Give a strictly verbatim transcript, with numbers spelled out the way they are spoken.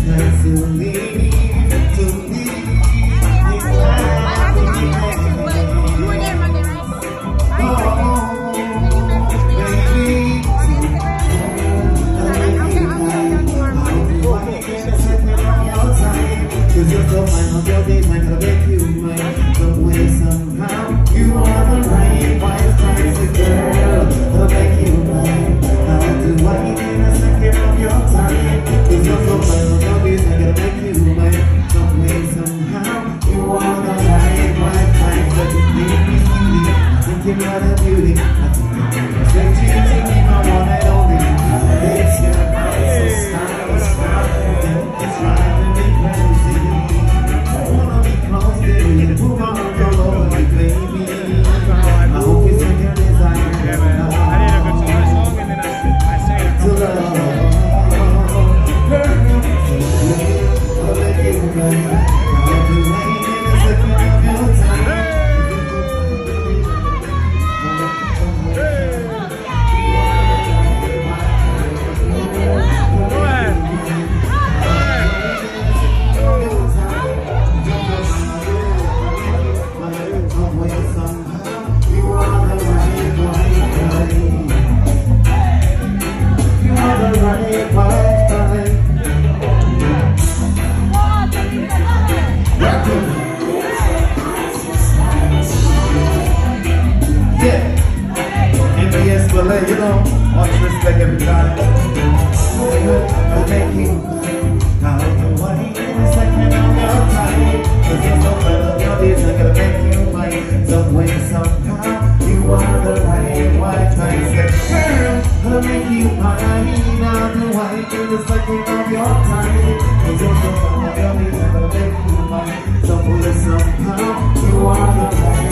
time to leave, to leave. Cause you're so fine on your days, I'm gonna make you mine. Some way, somehow, you are the right wise type of girl. I'll make you mine. I'll do anything a second of your time. Cause you're so fine on your days, I'm gonna make you mine. Some way, somehow, you are the right wise type. But you make me sweetie, thinking about the beauty. I think I'm straight to you, thinking my one and only. It's your eyes, so stop, stop. It's driving me crazy. Move on, go over me, baby. I hope it's in your desire. Yeah, man. I did a good song and then I, I sang it. To love, I'll let you play. I'll be waiting in a second of your time. Go ahead. You know, much respect every time. I'll make you out of the way in a second of your time. Cause you're so full of your days, I'm gonna make you mine. Some way, somehow, you are the right white type. Say, girl, I'll make you mine. Out the way in a second of your time. Cause you're so full of your days, I'm gonna make you mine. Some way, somehow, you are the right